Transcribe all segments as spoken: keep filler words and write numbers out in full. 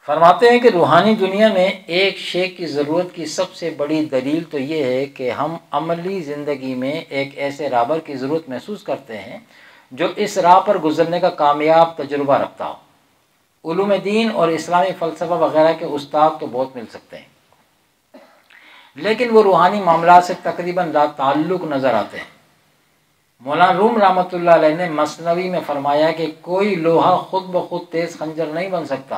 فرماتے ہیں کہ روحانی دنیا میں ایک شیخ کی ضرورت کی سب سے بڑی دلیل تو یہ ہے کہ ہم عملی زندگی میں ایک ایسے رہبر کی ضرورت محسوس کرتے ہیں جو اس راہ پر گزرنے کا کامیاب تجربہ رکھتا ہو۔ علوم دین اور اسلامی فلسفہ وغیرہ کے استاد تو بہت مل سکتے ہیں، لیکن وہ روحانی معاملات سے تقریباً لا تعلق نظر آتے ہیں۔ مولانا روم رحمۃ اللہ علیہ نے مثنوی میں فرمایا کہ کوئی لوہا خود بخود تیز خنجر نہیں بن سکتا۔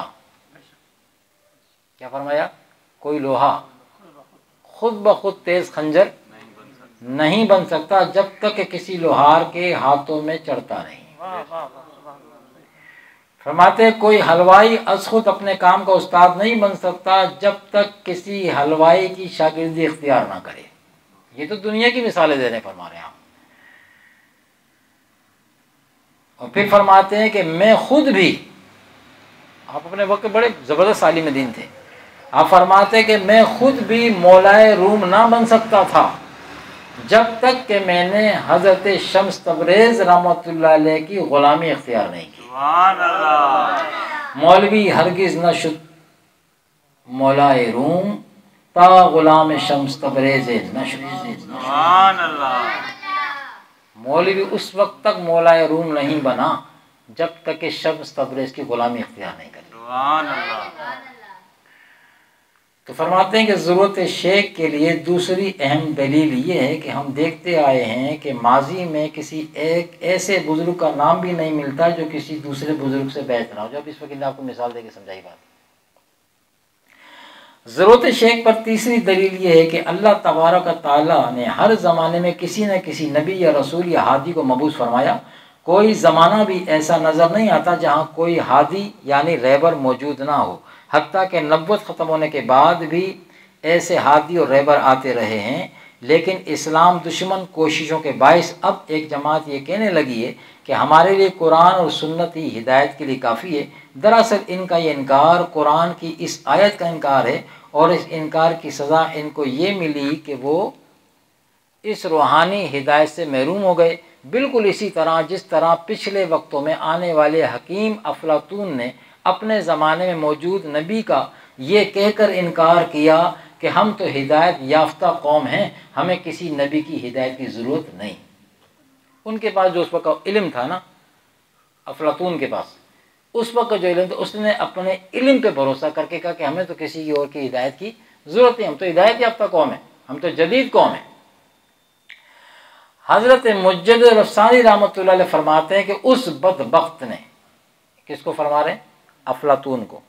کیا فرمایا؟ کوئی لوہا خود بخود تیز خنجر نہیں بن سکتا جب تک کہ کسی لوہار کے ہاتھوں میں چڑھتا نہیں۔ فرماتے کوئی حلوائی از خود اپنے کام کا استاد نہیں بن سکتا جب تک کسی حلوائی کی شاگردی اختیار نہ کرے۔ یہ تو دنیا کی مثالیں دے رہے ہیں فرما رہے ہیں آپ۔ اور پھر فرماتے ہیں کہ میں خود بھی، آپ اپنے وقت بڑے زبردست عالم دین تھے، آپ فرماتے ہیں کہ میں خود بھی مولائے روم نہ بن سکتا تھا جب تک کہ میں نے حضرت شمس تبریز رحمۃ اللہ علیہ کی غلامی اختیار نہیں کی۔ سبحان اللہ۔ مولوی ہرگز نہ شد مولائے روم تا غلام شمس تبریز نہ شد۔ سبحان اللہ۔ مولوی اس وقت تک مولائے روم نہیں بنا جب تک کہ شمس تبریز کی غلامی اختیار نہیں کری۔ سبحان اللہ۔ تو فرماتے ہیں کہ ضرورت شیخ کے لیے دوسری اہم دلیل یہ ہے کہ ہم دیکھتے آئے ہیں کہ ماضی میں کسی ایک ایسے بزرگ کا نام بھی نہیں ملتا جو کسی دوسرے بزرگ سے بہتر ہو۔ جو اب اس وقت نے آپ کو مثال دے کے سمجھائی بات۔ ضرورت شیخ پر تیسری دلیل یہ ہے کہ اللہ تبارک و تعالیٰ نے ہر زمانے میں کسی نہ کسی نبی یا رسول یا ہادی کو مبعوث فرمایا۔ کوئی زمانہ بھی ایسا نظر نہیں آتا جہاں کوئی ہادی یعنی رہبر موجود نہ ہو، حتیٰ کہ نبوت ختم ہونے کے بعد بھی ایسے ہادی اور رہبر آتے رہے ہیں۔ لیکن اسلام دشمن کوششوں کے باعث اب ایک جماعت یہ کہنے لگی ہے کہ ہمارے لیے قرآن اور سنت ہی ہدایت کے لیے کافی ہے۔ دراصل ان کا یہ انکار قرآن کی اس آیت کا انکار ہے، اور اس انکار کی سزا ان کو یہ ملی کہ وہ اس روحانی ہدایت سے محروم ہو گئے، بالکل اسی طرح جس طرح پچھلے وقتوں میں آنے والے حکیم افلاطون نے اپنے زمانے میں موجود نبی کا یہ کہہ کر انکار کیا کہ ہم تو ہدایت یافتہ قوم ہیں، ہمیں کسی نبی کی ہدایت کی ضرورت نہیں۔ ان کے پاس جو اس وقت علم تھا نا، افلاطون کے پاس اس وقت جو علم تھا، اس نے اپنے علم پہ بھروسہ کر کے کہا کہ ہمیں تو کسی اور کی ہدایت کی ضرورت نہیں، ہم تو ہدایت یافتہ قوم ہیں، ہم تو جدید قوم ہیں۔ حضرت مجد رفسانی رحمۃ اللہ علیہ فرماتے ہیں کہ اس بدبخت نے، کس کو فرما رہے ہیں؟ افلاطون کو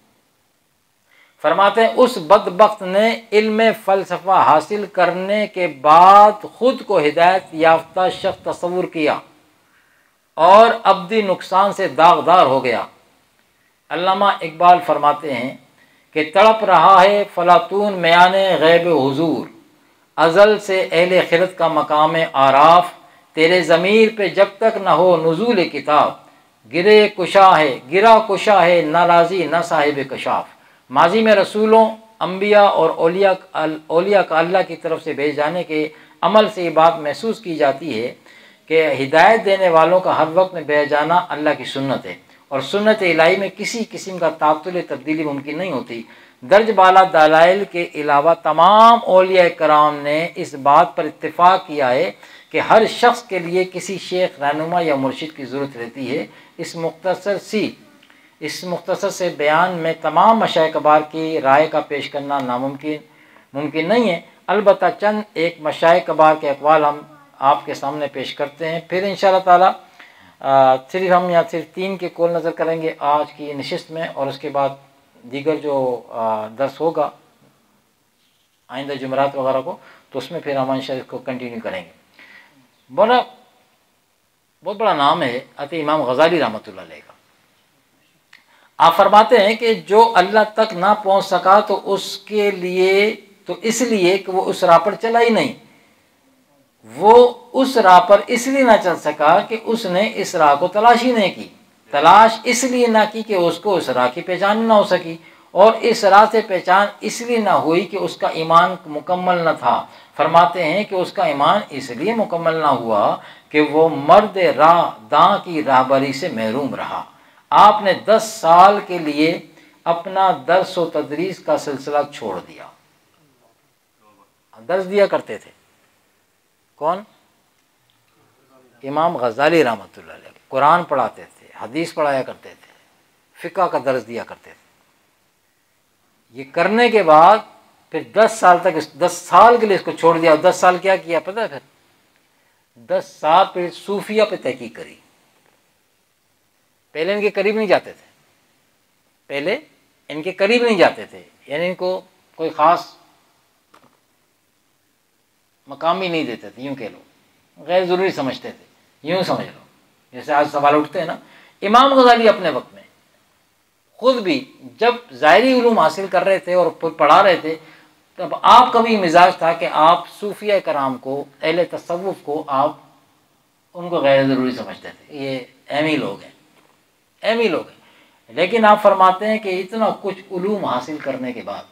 فرماتے ہیں، اس بدبخت نے علم فلسفہ حاصل کرنے کے بعد خود کو ہدایت یافتہ شخص تصور کیا اور ابدی نقصان سے داغدار ہو گیا۔ علامہ اقبال فرماتے ہیں کہ تڑپ رہا ہے فلاطون میان غیب حضور، ازل سے اہل خرد کا مقام آراف، تیرے ضمیر پہ جب تک نہ ہو نزول کتاب، گرے کشا ہے گرا کشا ہے نہ راضی نہ صاحب کشاف۔ ماضی میں رسولوں، انبیاء اور اولیاء اولیاء کا اللہ کی طرف سے بھیج جانے کے عمل سے یہ بات محسوس کی جاتی ہے کہ ہدایت دینے والوں کا ہر وقت میں بھیج جانا اللہ کی سنت ہے، اور سنت الہی میں کسی قسم کا تعطل تبدیلی ممکن نہیں ہوتی۔ درج بالا دلائل کے علاوہ تمام اولیاء کرام نے اس بات پر اتفاق کیا ہے کہ ہر شخص کے لیے کسی شیخ، رہنما یا مرشد کی ضرورت رہتی ہے۔ اس مختصر سی اس مختصر سے بیان میں تمام مشائخ کبار کی رائے کا پیش کرنا ناممکن ممکن نہیں ہے، البتہ چند ایک مشائخ کبار کے اقوال ہم آپ کے سامنے پیش کرتے ہیں، پھر انشاءاللہ تعالی صرف ہم یا صرف تین کے قول نظر کریں گے آج کی نشست میں، اور اس کے بعد دیگر جو درس ہوگا آئندہ جمعرات وغیرہ کو، تو اس میں پھر ہم انشاءاللہ اس کو کنٹینیو کریں گے۔ بڑا بہت بڑا نام ہے عطا امام غزالی رحمۃ اللہ علیہ کا۔ آپ فرماتے ہیں کہ جو اللہ تک نہ پہنچ سکا تو اس کے لیے تو اس لیے کہ وہ اس راہ پر چلا ہی نہیں، وہ اس راہ پر اس لیے نہ چل سکا کہ اس نے اس راہ کو تلاش ہی نہیں کی، تلاش اس لیے نہ کی کہ اس کو اس راہ کی پہچان نہ ہو سکی، اور اس راہ سے پہچان اس لیے نہ ہوئی کہ اس کا ایمان مکمل نہ تھا۔ فرماتے ہیں کہ اس کا ایمان اس لیے مکمل نہ ہوا کہ وہ مرد راہ داں کی راہبری سے محروم رہا۔ آپ نے دس سال کے لیے اپنا درس و تدریس کا سلسلہ چھوڑ دیا. درس دیا کرتے تھے کون؟ امام غزالی رحمۃ اللہ علیہ. قرآن پڑھاتے تھے، حدیث پڑھایا کرتے تھے، فقہ کا درس دیا کرتے تھے. یہ کرنے کے بعد پھر دس سال تک دس سال کے لیے اس کو چھوڑ دیا. دس سال کیا کیا پتہ ہے؟ پھر دس سال پھر صوفیہ پہ تحقیق کری. پہلے ان کے قریب نہیں جاتے تھے، پہلے ان کے قریب نہیں جاتے تھے، یعنی ان کو کوئی خاص مقام ہی نہیں دیتے تھے، یوں کہہ لو غیر ضروری سمجھتے تھے. یوں سمجھ لو جیسے آج سوال اٹھتے ہیں نا. امام غزالی اپنے وقت میں خود بھی جب ظاہری علوم حاصل کر رہے تھے اور پڑھا رہے تھے، تب آپ کا بھی مزاج تھا کہ آپ صوفیہ کرام کو، اہل تصوف کو، آپ ان کو غیر ضروری سمجھتے تھے. یہ اہم ہی لوگ ہیں، اہم ہی لوگ ہیں. لیکن آپ فرماتے ہیں کہ اتنا کچھ علوم حاصل کرنے کے بعد،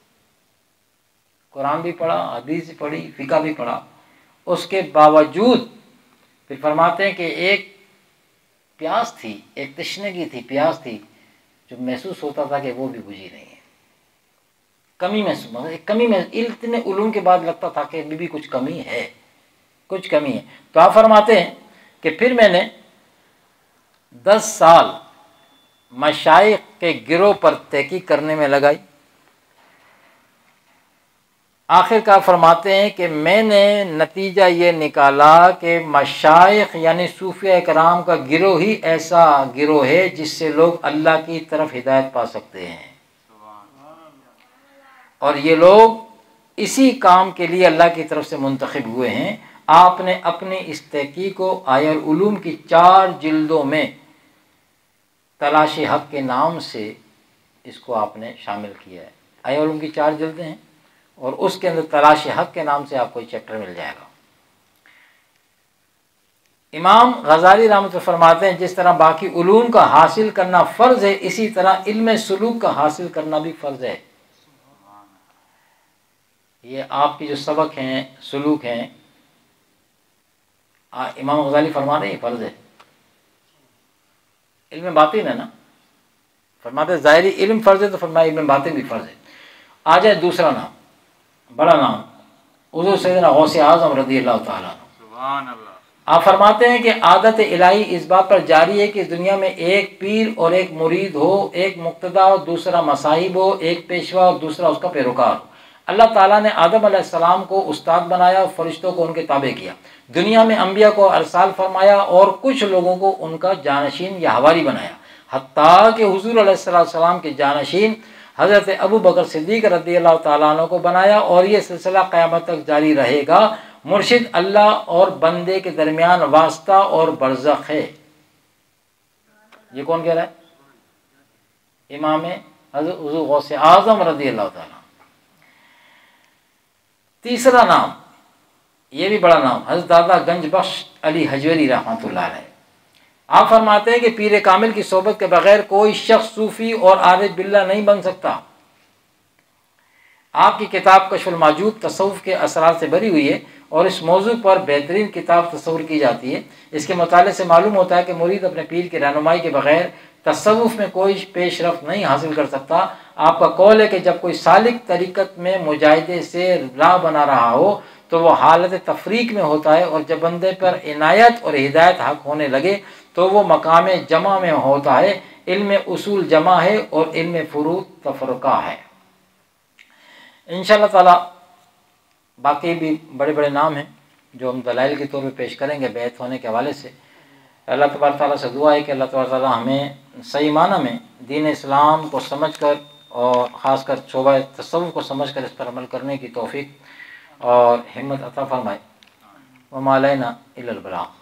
قرآن بھی پڑھا، حدیث بھی پڑھی، فقہ بھی پڑھا، اس کے باوجود پھر فرماتے ہیں کہ ایک پیاس تھی، ایک تشنگی تھی، پیاس تھی جو محسوس ہوتا تھا کہ وہ بھی بجھی نہیں ہے. کمی محسوس، ایک کمی میں اتنے علوم کے بعد لگتا تھا کہ ابھی بھی کچھ کمی ہے، کچھ کمی ہے. تو آپ فرماتے ہیں کہ پھر میں نے دس سال مشائخ کے گروہ پر تحقیق کرنے میں لگائی. آخر کار فرماتے ہیں کہ میں نے نتیجہ یہ نکالا کہ مشائخ یعنی صوفیہ کرام کا گروہ ہی ایسا گروہ ہے جس سے لوگ اللہ کی طرف ہدایت پا سکتے ہیں، اور یہ لوگ اسی کام کے لیے اللہ کی طرف سے منتخب ہوئے ہیں. آپ نے اپنی اس تحقیق کو آیا العلوم کی چار جلدوں میں تلاش حق کے نام سے اس کو آپ نے شامل کیا ہے. آیا العلوم کی چار جلدیں ہیں اور اس کے اندر تلاش حق کے نام سے آپ کو یہ چیپٹر مل جائے گا. امام غزالی رحمۃ اللہ فرماتے ہیں جس طرح باقی علوم کا حاصل کرنا فرض ہے، اسی طرح علم سلوک کا حاصل کرنا بھی فرض ہے. یہ آپ کی جو سبق ہیں، سلوک ہیں، امام غزالی فرما رہے ہیں یہ فرض ہے. علم باطن ہے نا، فرماتے ہیں ظاہری علم فرض ہے تو فرمایا علم باطن بھی فرض ہے. آ جائے دوسرا نام، بڑا نام، حضور سیدنا غوث اعظم رضی اللہ تعالیٰ عنہ. سبحان اللہ. آپ فرماتے ہیں کہ عادت الہی اس بات پر جاری ہے کہ اس دنیا میں ایک پیر اور ایک مرید ہو، ایک مقتدا اور دوسرا مصاحب ہو، ایک پیشوا اور دوسرا اس کا پیروکار ہو. اللہ تعالیٰ نے آدم علیہ السلام کو استاد بنایا اور فرشتوں کو ان کے تابع کیا. دنیا میں انبیاء کو ارسال فرمایا اور کچھ لوگوں کو ان کا جانشین یا حواری بنایا، حتیٰ کہ حضور علیہ السلام کے جانشین حضرت ابو بکر صدیق رضی اللہ تعالیٰ عنہ کو بنایا، اور یہ سلسلہ قیامت تک جاری رہے گا. مرشد اللہ اور بندے کے درمیان واسطہ اور برزخ ہے. یہ کون کہہ رہا ہے؟ امام حضرت حضور غوث اعظم رضی اللہ تعالیٰ. تیسرا نام، یہ بھی بڑا نام، حضرت دادا گنج بخش علی حجویری رحمۃ اللہ علیہ. آپ فرماتے ہیں کہ پیر کامل کی صحبت کے بغیر کوئی شخص صوفی اور عارف باللہ نہیں بن سکتا. آپ کی کتاب کشف المحجوب تصوف کے اثرات سے بھری ہوئی ہے اور اس موضوع پر بہترین کتاب تصور کی جاتی ہے. اس کے مطالعے سے معلوم ہوتا ہے کہ مرید اپنے پیر کی رہنمائی کے بغیر تصوف میں کوئی پیش رفت نہیں حاصل کر سکتا. آپ کا قول ہے کہ جب کوئی سالک طریقت میں مجاہدے سے راہ بنا رہا ہو تو وہ حالت تفریق میں ہوتا ہے، اور جب بندے پر عنایت اور ہدایت حق ہونے لگے تو وہ مقام جمع میں ہوتا ہے. علم اصول جمع ہے اور علم فروع تفرقہ ہے. انشاءاللہ تعالی باقی بھی بڑے بڑے نام ہیں جو ہم دلائل کے طور پہ پیش کریں گے بیعت ہونے کے حوالے سے. اللہ تبارک تعالیٰ سے دعا ہے کہ اللہ تبارک تعالیٰ ہمیں صحیح معنی میں دین اسلام کو سمجھ کر اور خاص کر شعبہ تصوف کو سمجھ کر اس پر عمل کرنے کی توفیق اور ہمت عطا فرمائے. وما علینا الا البلاغ.